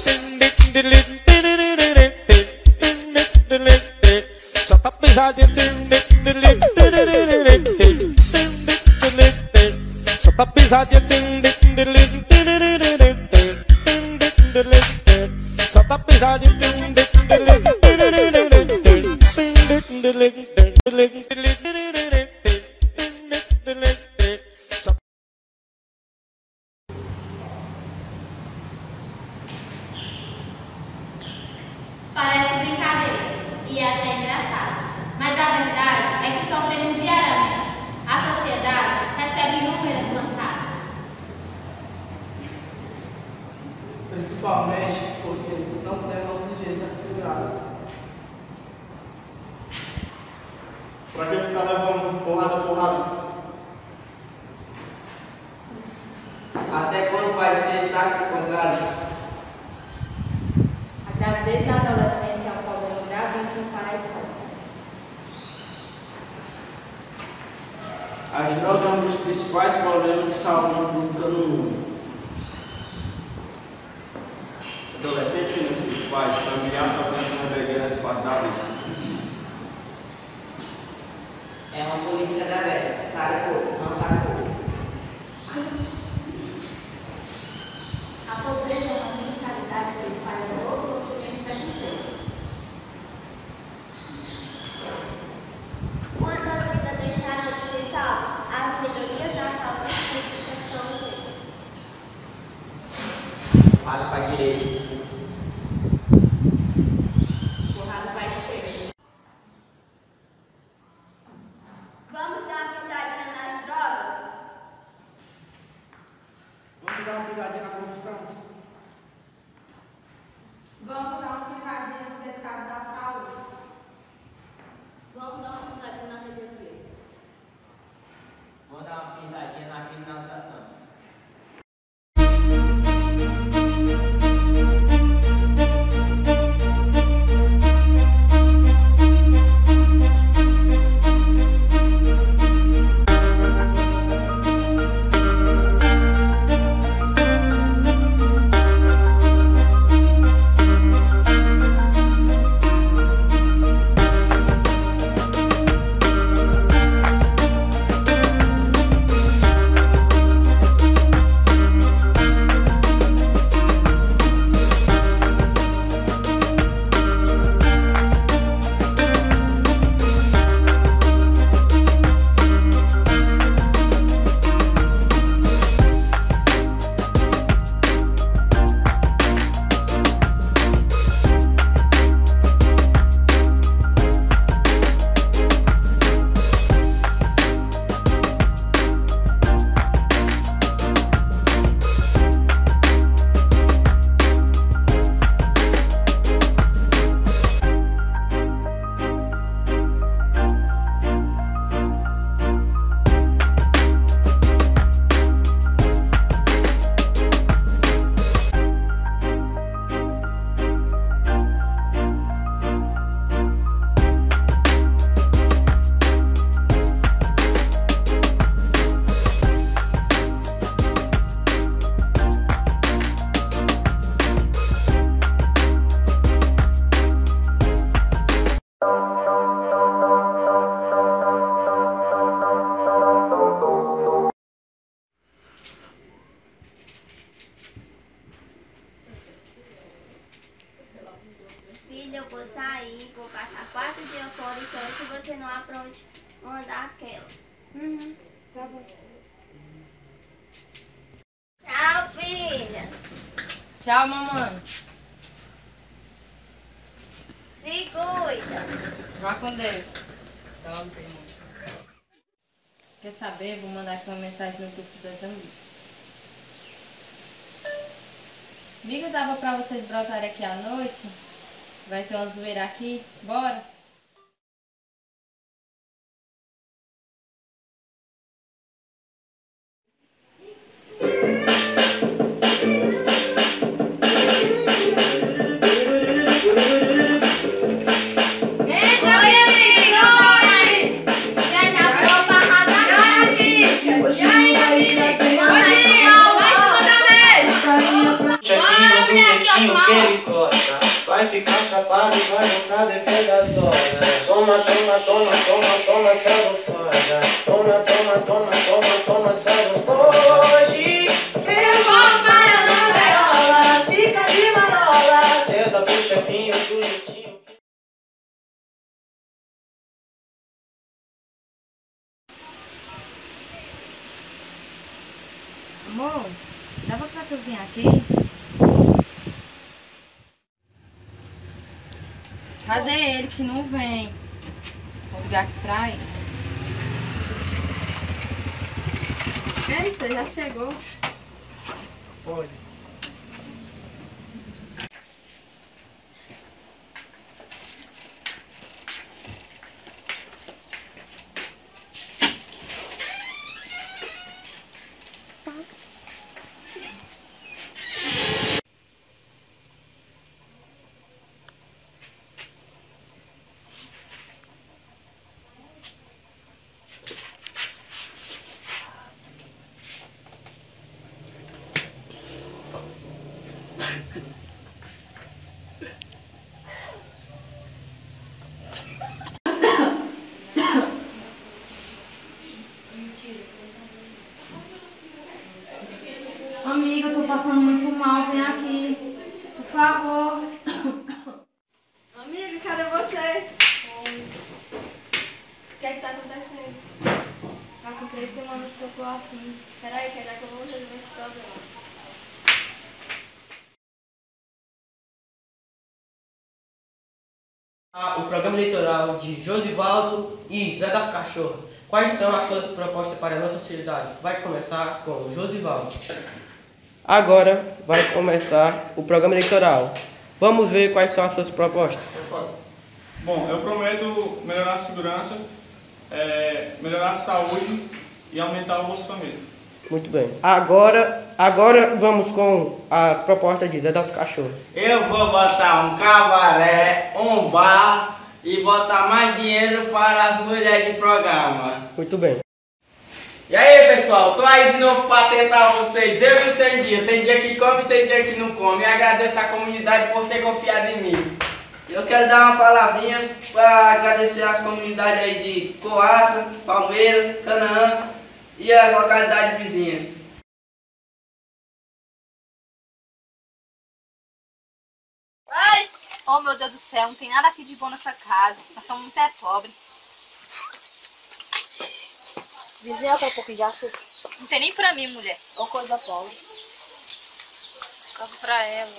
Solta pisadinha, solta pisadinha, solta pisadinha. Parece brincadeira e é até engraçado, mas a verdade é que sofremos diariamente. A sociedade recebe inúmeras pancadas. Principalmente porque não temos direito a segurança. Pra que ficar levando porrada? Até quando vai ser saco de pancada? A gravidez da adolescência é um problema gravíssimo para a escola. As drogas é um dos principais problemas de saúde pública no mundo. Adolescentes e os pais, familiares sofrendo com rebeldia nessa fase da vida. É uma política da velha, tá e pouco, não tá pouco. A pobreza é uma mentalidade que espalha o sofrimento e preconceito. Quando as vidas deixaram de ser salvas, as melhorias das saúde públicas são urgentes. Para para a direita. Porrada para a esquerda. Vamos dar uma pisadinha nas drogas? Vamos dar uma pisadinha na corrupção? Vamos dar uma pisadinha no descaso da saúde. Vamos dar uma pisadinha na rebeldia. Vou dar uma pisadinha na criminalização. Filha, eu vou sair, vou passar 4 dias fora e só que você não apronte uma daquelas. Tá bom. Tchau, filha. Tchau, mamãe. Se cuida. Vá com Deus. Tchau, irmão. Quer saber? Vou mandar aqui uma mensagem no grupo das amigas. Amiga, dava pra vocês brotarem aqui à noite? Vai ter uma zoeira aqui? Bora? Chefinho, querido. encosta. Vai ficar chapado e vai voltar depois das horas. Toma, toma, toma, toma, toma, essa gostosa. Toma, toma, toma, toma, toma, essa gostosa. Hoje eu vou para na gaiola, fica de marola. Senta pro chefinho, pro jeitinho. Amor, dava pra tu vir aqui? Cadê ele que não vem? Vou ligar aqui pra ele. Eita, já chegou. Pode. Amiga, eu tô passando muito mal, vem aqui. Por favor. Amiga, cadê você? O que é que tá acontecendo? Tá com 3 semanas que eu tô assim. Peraí, que já que eu vou resolver esse problema. O programa eleitoral de Josivaldo e Zé das Cachorras. Quais são as suas propostas para a nossa sociedade? Vai começar com o Josivaldo. Agora vai começar o programa eleitoral. Vamos ver quais são as suas propostas. Bom, eu prometo melhorar a segurança, melhorar a saúde e aumentar o Bolsa Família. Muito bem. Agora vamos com as propostas de Zé das Cachorras. Eu vou botar um cabaré, um bar e botar mais dinheiro para as mulheres de programa. Muito bem. E aí, pessoal, tô aí de novo para tentar vocês. Eu e o Tem dia que come e tem dia que não come. E agradeço a comunidade por ter confiado em mim. Eu quero dar uma palavrinha para agradecer as comunidades aí de Coaça, Palmeira, Canaã e as localidades vizinhas. Ai! Oh, meu Deus do céu, não tem nada aqui de bom nessa casa. Nós somos muito pobres. Vizinha, quer um pouquinho de açúcar? Não tem nem pra mim, mulher. Ou coisa pobre. Compro pra ela.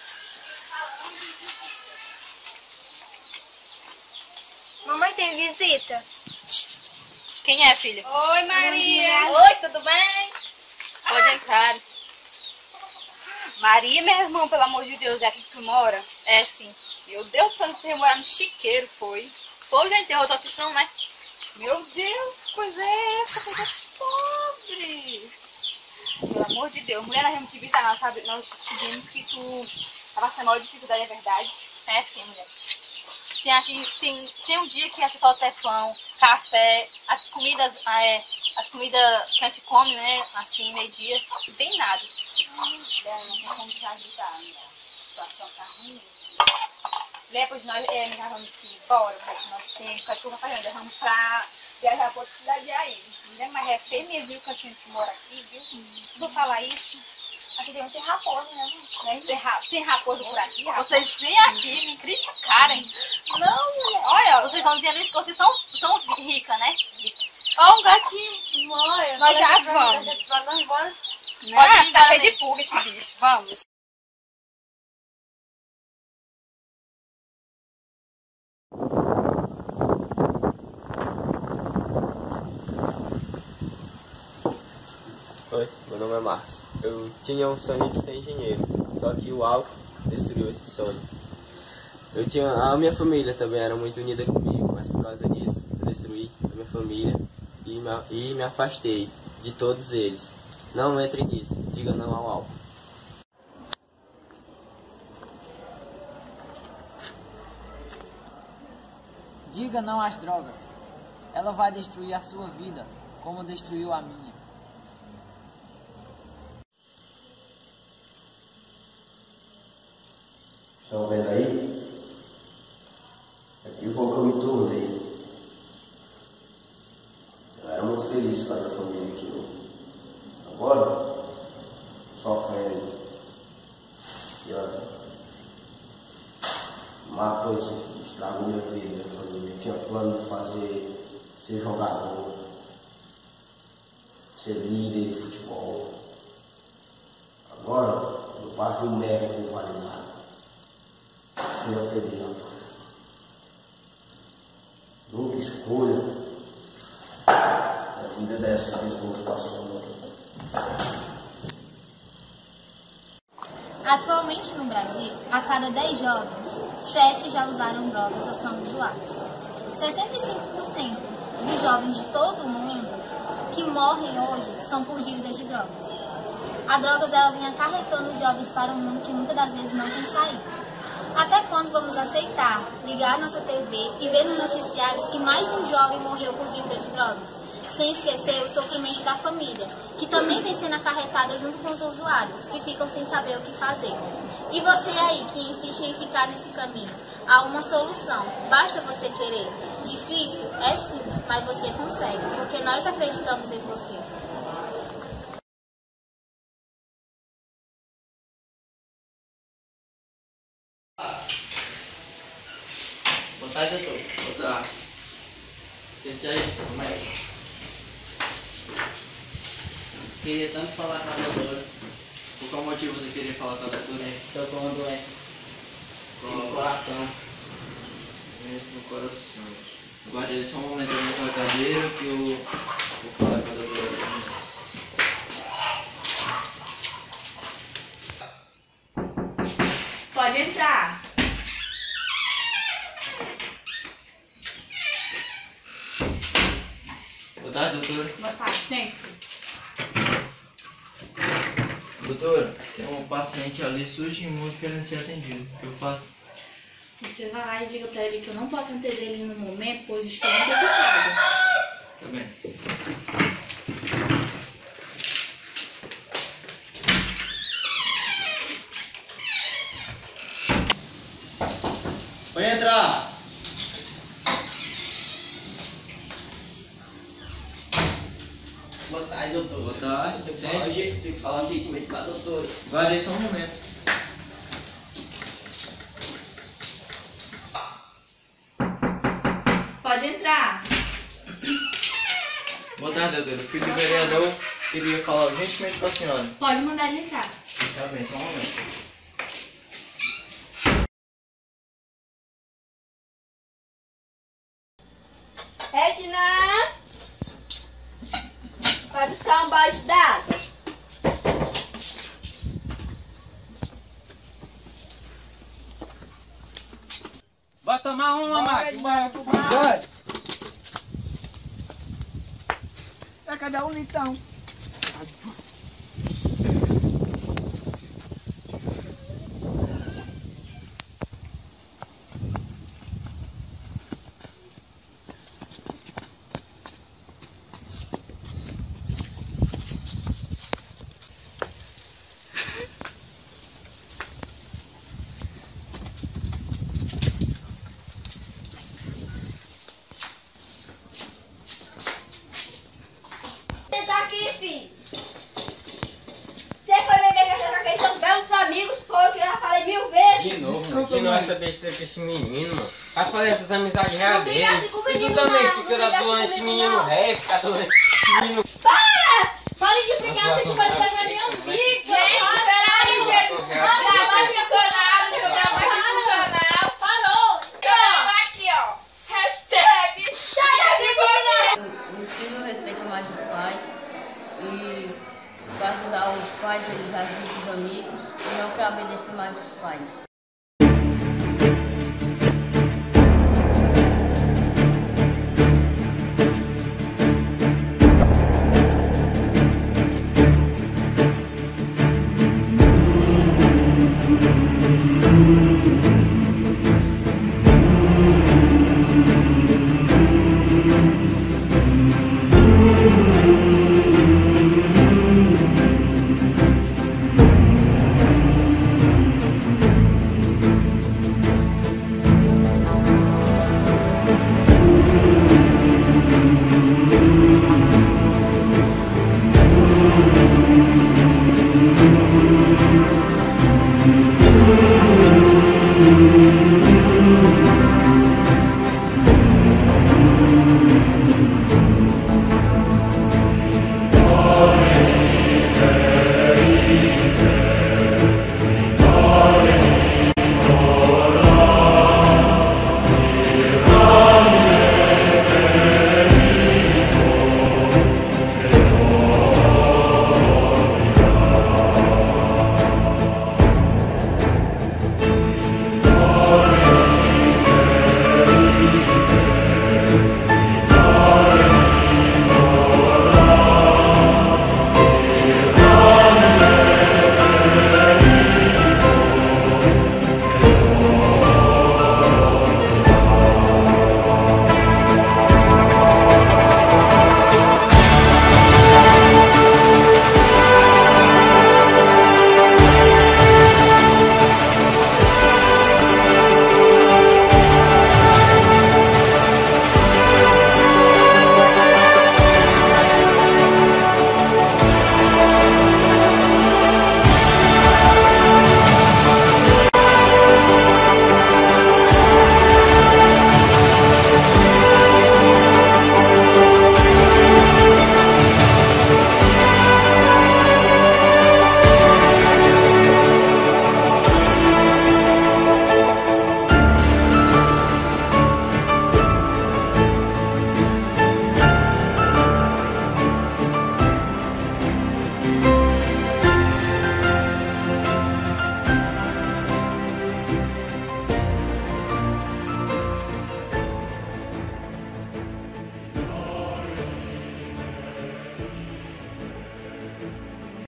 Mamãe tem visita? Quem é, filha? Oi, Maria. Oi, tudo bem? Pode entrar. Maria, minha irmã, pelo amor de Deus, é aqui que tu mora? É, sim. Meu Deus do céu, não tem morar no chiqueiro, foi. Foi, gente, tem outra opção, né? Meu Deus, que coisa é essa? Coisa pobre. Pelo amor de Deus, mulher, nós vamos te visitar, nós sabemos que tu tá passando maior dificuldade, é verdade? É sim, mulher. Tem um dia que aqui falta pão, café, as comidas que a gente come, né, assim, meio-dia, não tem nada. Não tem como te ajudar, né? A situação tá ruim. Depois nós vamos embora, nós temos cachorro pra caramba, vamos pra viajar pra outra cidade aí. Mas é feio mesmo, viu, o cantinho que mora aqui, viu? Vou falar isso. Aqui tem raposa, né? Tem raposa por aqui? Raposa. Vocês vêm aqui me criticarem. Não, mulher. Olha, vocês estão dizendo isso que vocês são ricas, né? Ó, um gatinho. Mãe, nós já vamos. Nós vamos. Não, tá cheio de pulga esse bicho. Vamos. Oi, meu nome é Marcos. Eu tinha um sonho de ser engenheiro, só que o álcool destruiu esse sonho. A minha família também era muito unida comigo, mas por causa disso eu destruí a minha família e me afastei de todos eles. Não entre nisso, diga não ao álcool. Diga não às drogas. Ela vai destruir a sua vida, como destruiu a minha. Estão vendo aí? Aqui foi o que eu me tornei. Eu era muito feliz com a minha família aqui. Agora, sofrendo. E olha, matou isso aqui, estragou minha vida, minha família. Eu tinha plano de ser jogador, ser líder de futebol. Agora, eu passo de um merda que não vale nada. Seja feliz, rapaz. Nunca escolha a vida dessa que estou passando. Atualmente no Brasil, a cada 10 jovens, 7 já usaram drogas ou são usuários. 65% dos jovens de todo o mundo que morrem hoje são por dívidas de drogas. A drogas ela vem acarretando os jovens para um mundo que muitas das vezes não tem saída. Até quando vamos aceitar ligar nossa TV e ver nos noticiários que mais um jovem morreu por dívidas de drogas? Sem esquecer o sofrimento da família, que também vem sendo acarretada junto com os usuários, que ficam sem saber o que fazer. E você aí, que insiste em ficar nesse caminho, há uma solução, basta você querer. Difícil? É sim, mas você consegue, porque nós acreditamos em você. Boa tarde, doutor. Boa tarde. Sente aí, como é? Queria tanto falar com a doutora. Por qual motivo você queria falar com a doutora? Estou com uma doença no coração. Doença no coração. Guarde aí só um momento aí na sua cadeira que eu vou falar com a doutora. Pode entrar. Boa tarde, doutora. Boa tarde, sente-se. Doutora, tem um paciente ali surge muito querendo ser atendido. O que eu faço? Você vai lá e diga pra ele que eu não posso atender ele no momento, pois estou muito ocupada. Tá bem. Pode entrar. Boa tarde, doutor. Boa tarde. Tem que falar um jeito com a doutora. Guarde aí só um momento. Pode entrar. Boa tarde, doutor. O filho do vereador queria falar urgentemente com a senhora. Pode mandar ele entrar. Tá bem, só um momento. Edna! Vai buscar um balde d'água. Vai tomar uma, Marcos. Dois. É cada um litrão. Você tá aqui, filho. Você foi beber café com aqueles seus belos amigos, foi o que eu já falei 1000 vezes. De novo, mano. Que não é essa besteira com esse menino, mano. Vai fazer essas amizades reais Não briga dele. assim com o E tu menino, também não. fica Não da briga zoando assim esse com o menino menino, ré, fica todo esse menino. Para! Pare de brigar, você pode fazer minha amiga. Gente, espera aí, gente. Vamos gravar minha coisa.